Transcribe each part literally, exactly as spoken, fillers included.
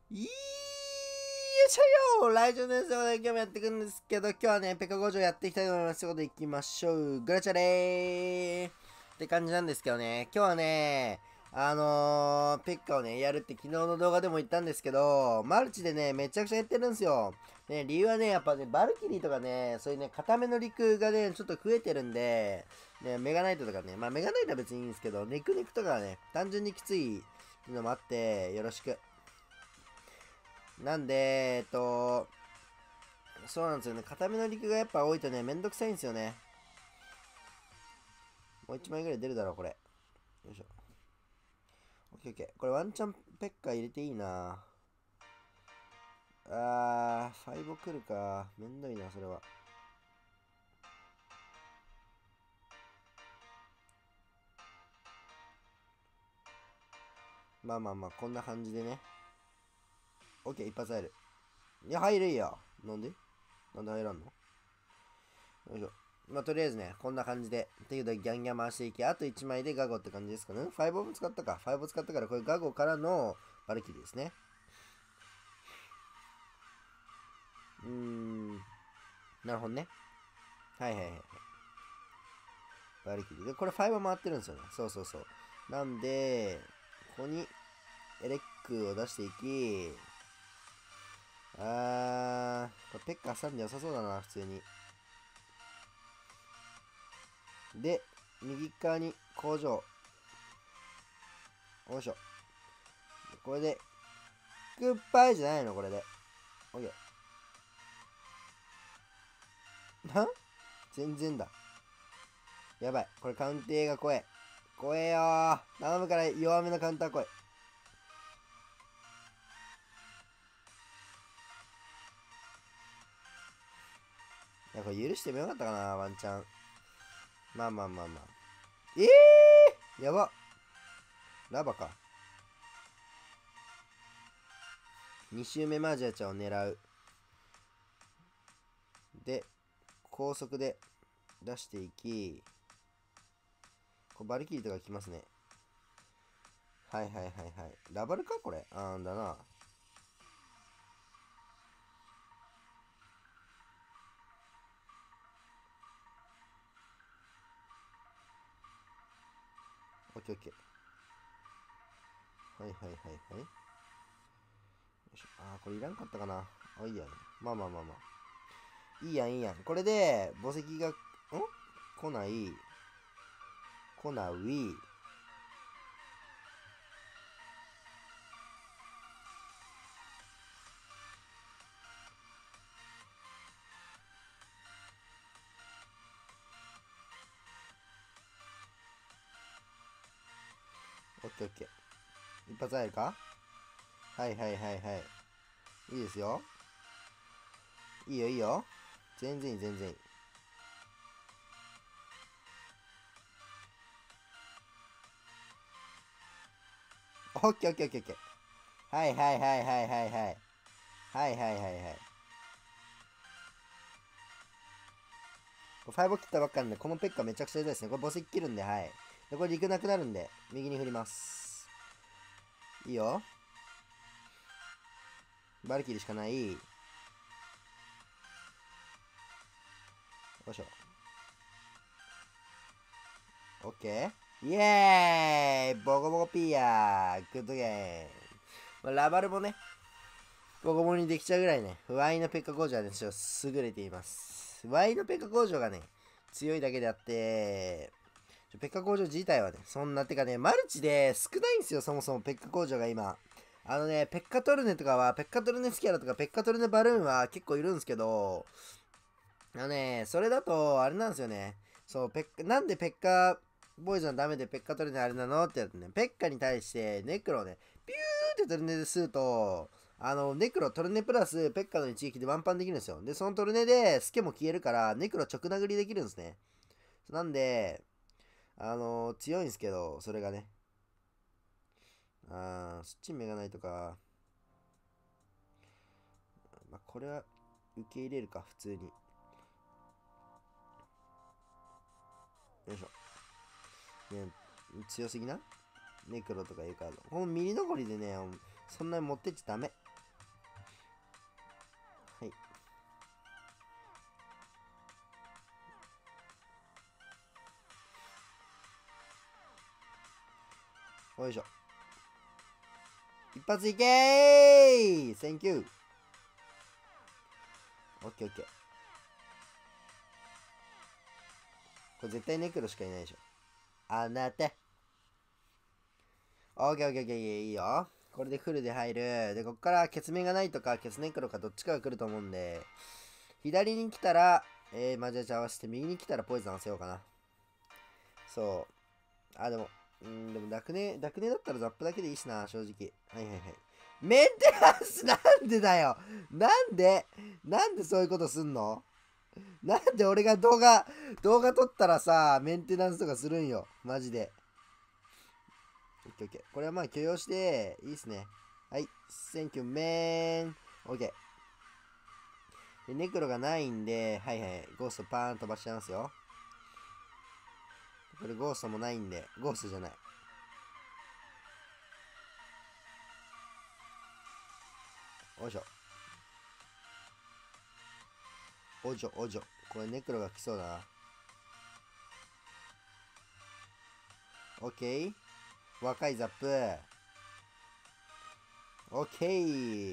いーよいしょよ、ラジオですよね。今日もやっていくんですけど、今日はね、ペカ工場やっていきたいと思います。ということで行きましょう。グラチャレーって感じなんですけどね、今日はね、あのー、ペッカをね、やるって昨日の動画でも言ったんですけど、マルチでね、めちゃくちゃやってるんですよ。ね、理由はね、やっぱね、バルキリーとかね、そういうね、固めの陸がね、ちょっと増えてるんで、ね、メガナイトとかね、まあメガナイトは別にいいんですけど、ネクネクとかはね、単純にきついっていうのもあって、よろしく。なんで、えっと、そうなんですよね。固めの陸がやっぱ多いとね、めんどくさいんですよね。もういちまいぐらい出るだろう、これ。よいしょ。オッケーオッケー。これワンチャンペッカー入れていいな。あー、ファイボ来るか。めんどいな、それは。まあまあまあ、こんな感じでね。オッケー、一発入る。いや、入るよ。なんでなんで入らんの？よいしょ。まあ、とりあえずね、こんな感じで。っていうと、ギャンギャン回していき、あといちまいでガゴって感じですかね。ファイブも使ったか。ファイブ使ったから、これガゴからのバルキリーですね。うーん。なるほどね。はいはいはい。バルキリー。で、これファイブ回ってるんですよね。そうそうそう。なんで、ここにエレックを出していき、あー、これペッカ挟んで良さそうだな、普通に。で、右側に工場。よいしょ。これで、グッバイじゃないの、これで。オッケー。な全然だ。やばい。これカウンテーが怖え。怖えよー。頼むから弱めのカウンター来い。いや、これ許してもよかったかな、ワンチャン。まあまあまあまあ。ええー、やば。ラバか。に周目マージャーちゃんを狙う。で、高速で出していき、これバルキリーとか来ますね。はいはいはいはい。ラバルかこれ。あーんだな。オッケーオッケー。はいはいはいはい。よいしょ。あー、これいらんかったかな。あ、いいやね。まあまあまあまあ。いいやんいいやん。これで、墓石が、ん来ない。来ない。オッケーオッケー。一発入るか。はいはいはいはい。いいですよ。いいよいいよ。全然いい全然いい。オッケーオッケーオッケーオッケー。はいはいはいはいはいはい。はいはいはいはい。ファイブ切ったばっかなんで、このペッカめちゃくちゃ痛いですね。これボス切るんで、はい。で、これ陸なくなるんで、右に振ります。いいよ。バルキリーしかない。よいしょ。オッケー。イエーイボコボコピーヤーグッドゲーム。まあ、ラバルもね、ボコボコにできちゃうぐらいね、ワイのペッカ工場はね、ちょっと優れています。ワイのペッカ工場がね、強いだけであって、ペッカ工場自体はね、そんな、てかね、マルチで少ないんですよ、そもそもペッカ工場が今。あのね、ペッカトルネとかは、ペッカトルネスキャラとか、ペッカトルネバルーンは結構いるんですけど、あのね、それだと、あれなんですよね。そう、ペッカ、なんでペッカボーイズはダメでペッカトルネあれなのってやつね、ペッカに対してネクロをね、ピューってトルネですると、あの、ネクロトルネプラスペッカの一撃でワンパンできるんですよ。で、そのトルネでスケも消えるから、ネクロ直殴りできるんですね。なんで、あのー強いんですけど、それがね。あー、スッチンメガナイトか。まあ、これは受け入れるか、普通に。よいしょ。ね、強すぎなネクロとかいうカード。このミリ残りでね、そんなに持ってっちゃダメ。 よいしょ。一発いけー !Thank you! オッケーオッケー。これ絶対ネクロしかいないでしょ。あなた。オッケーオッケーオッケー、いいよ。これでフルで入る。で、こっからケツメがないとか、ケツネクロかどっちかが来ると思うんで、左に来たら、えー、マジャジ合わせて、右に来たらポイズン合わせようかな。そう。あ、でも、うん、でもダクネ、ダクネだったらザップだけでいいしな、正直。はいはいはい。メンテナンスなんでだよなんでなんでそういうことすんの？なんで俺が動画、動画撮ったらさ、メンテナンスとかするんよ。マジで。オッケーオッケー。これはまあ許容して、いいっすね。はい。Thank you, man. オッケー。で、ネクロがないんで、はいはい。ゴーストパーン飛ばしちゃいますよ。これゴーストもないんで、ゴーストじゃない。おいしょ。おじょ、おじょ。これネクロが来そうだな。オッケー。若いザップ。オッケー。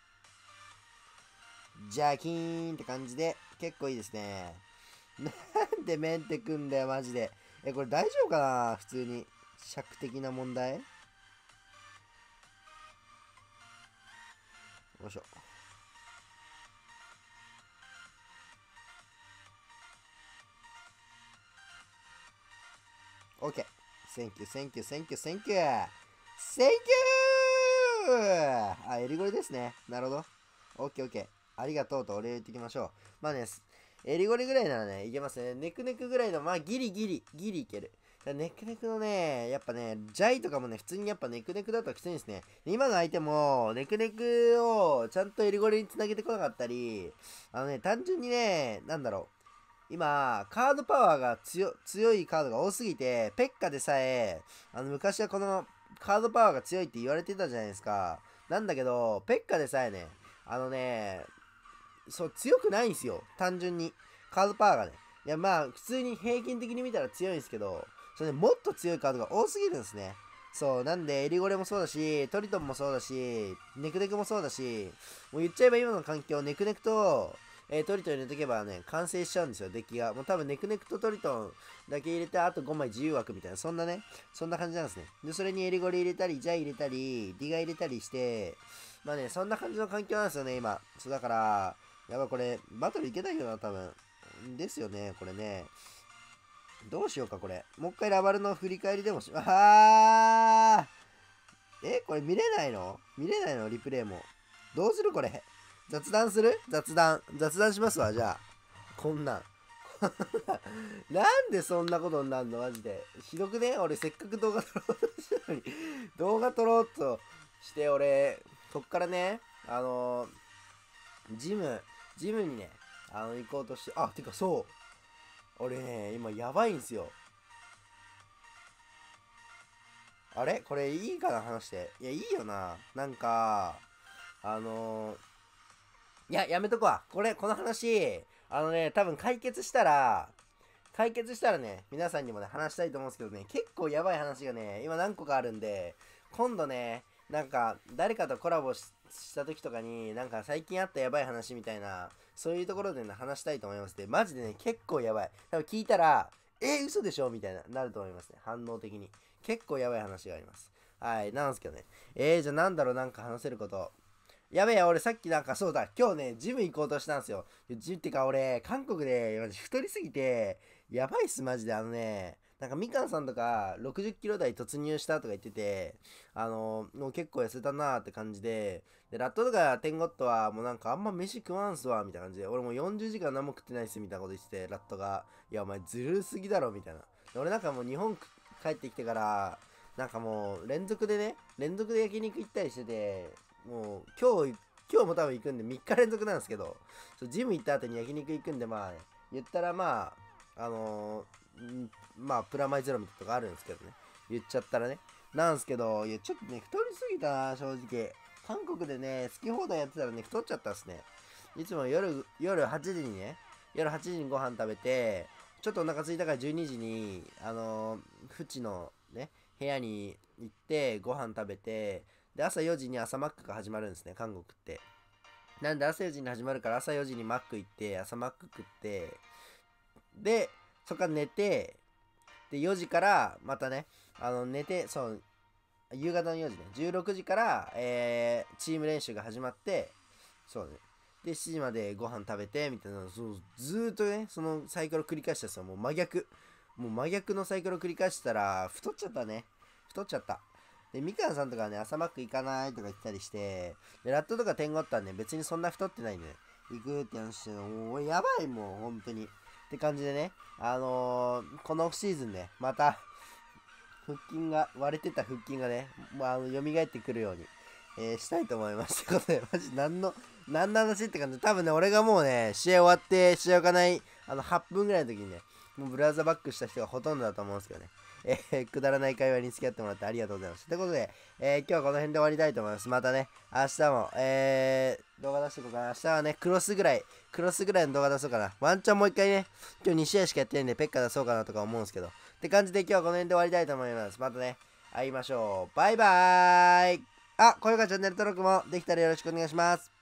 ジャキーンって感じで、結構いいですね。なんでメンテくんだよ、マジで。え、これ大丈夫かな普通に。尺的な問題よいしょ。OK。Thank you, thank you, thank you, thank you! Thank you! あ、エリゴリですね。なるほど。OK, OK。ありがとうとお礼言ってきましょう。まあね、エリゴリぐらいならね、いけますね。ネクネクぐらいの、まあギリギリ、ギリいける。ネクネクのね、やっぱね、ジャイとかもね、普通にやっぱネクネクだときついんですね。今の相手も、ネクネクをちゃんとエリゴリにつなげてこなかったり、あのね、単純にね、なんだろう。今、カードパワーが強強いカードが多すぎて、ペッカでさえ、あの、昔はこのカードパワーが強いって言われてたじゃないですか。なんだけど、ペッカでさえね、あのね、そう、強くないんですよ。単純に。カードパワーがね。いや、まあ、普通に平均的に見たら強いんですけど、それね、もっと強いカードが多すぎるんですね。そう、なんで、エリゴレもそうだし、トリトンもそうだし、ネクネクもそうだし、もう言っちゃえば今の環境、ネクネクと、えー、トリトン入れとけばね、完成しちゃうんですよ、デッキが。もう多分ネクネクとトリトンだけ入れて、あとごまい自由枠みたいな、そんなね、そんな感じなんですね。で、それにエリゴレ入れたり、ジャイ入れたり、ディガ入れたりして、まあね、そんな感じの環境なんですよね、今。そうだから、やばい、これ、バトルいけないよな、多分。ですよね、これね。どうしようか、これ。もう一回ラバルの振り返りでもし、あーえ、これ見れないの見れないのリプレイも。どうするこれ。雑談する雑談。雑談しますわ、じゃあ。こんなん。なんでそんなことになるのマジで。ひどくね俺せっかく動画撮ろうとしたのに。動画撮ろうとして俺、こっからね、あのー、ジム、ジムにね、あの、行こうとして、あ、てかそう。俺ね、今やばいんすよ。あれこれいいかな話して。いや、いいよな。なんか、あのー、いや、やめとくわ。これ、この話、あのね、多分解決したら、解決したらね、皆さんにもね、話したいと思うんですけどね、結構やばい話がね、今何個かあるんで、今度ね、なんか、誰かとコラボしした時とかに、なんか最近あったやばい話みたいな、そういうところでね、話したいと思います。で、マジでね、結構やばい。多分聞いたら、えー、嘘でしょみたいな、なると思いますね。反応的に。結構やばい話があります。はい、なんすけどね。えー、じゃあなんだろう、なんか話せること。やべえ、俺さっきなんかそうだ、今日ね、ジム行こうとしたんですよ。ジムってか俺、韓国でマジ太りすぎて、やばいっす、マジで。あのね、なんかみかんさんとかろくじゅっキロ台突入したとか言ってて、あのもう結構痩せたなーって感じで、で、ラットとかテンゴットはもうなんかあんま飯食わんすわ、みたいな感じで、俺もうよんじゅうじかん何も食ってないっす、みたいなこと言ってて、ラットが、いや、お前ずるすぎだろ、みたいな。で俺なんかもう日本帰ってきてから、なんかもう連続でね、連続で焼肉行ったりしてて、もう今日、今日も多分行くんでみっか連続なんですけど、ジム行った後に焼肉行くんで、まあ、ね、言ったらまあ、あのー、まあ、プラマイゼロみたいなとこあるんですけどね。言っちゃったらね。なんすけど、いや、ちょっとね、太りすぎたな、正直。韓国でね、好き放題やってたらね、太っちゃったっすね。いつも夜、夜はちじにね、夜はちじにご飯食べて、ちょっとお腹空いたからじゅうにじに、あのー、フチのね、 部屋に行ってご飯食べて、で朝よじに朝マックが始まるんですね、韓国って。なんで朝よじに始まるから朝よじにマック行って朝マック食って、でそっから寝て、でよじからまたね、あの寝て、そう夕方のよじね、じゅうろくじから、えー、チーム練習が始まって、そうね、でしちじまでご飯食べてみたいな、そうずーっとねそのサイクルを繰り返したんですよ。もう真逆、もう真逆のサイクルを繰り返したら太っちゃったね。太っちゃった。でみかんさんとかはね、朝マック行かないとか言ったりして、でラットとか点があったんで別にそんな太ってないんで、ね、行くって話してもうやばい、もう本当にって感じでね、あのー、このオフシーズンね、また腹筋が割れてた腹筋がね、まあ、あの蘇ってくるように、えーしたいと思います。ということで、マジ何の何の話って感じで、多分ね俺がもうね試合終わって試合がないあのはっぷんぐらいの時にね、もうブラウザバックした人がほとんどだと思うんですけどね、えーくだらない会話に付き合ってもらってありがとうございます。ということで、えー今日はこの辺で終わりたいと思います。またね明日も、えー動画出していこうかな。明日はねクロスぐらいクロスぐらいの動画出そうかな。ワンチャンもう一回ね、今日に試合しかやってないんでペッカ出そうかなとか思うんですけど、って感じで今日はこの辺で終わりたいと思います。またね会いましょう。バイバーイ。あ、高評価チャンネル登録もできたらよろしくお願いします。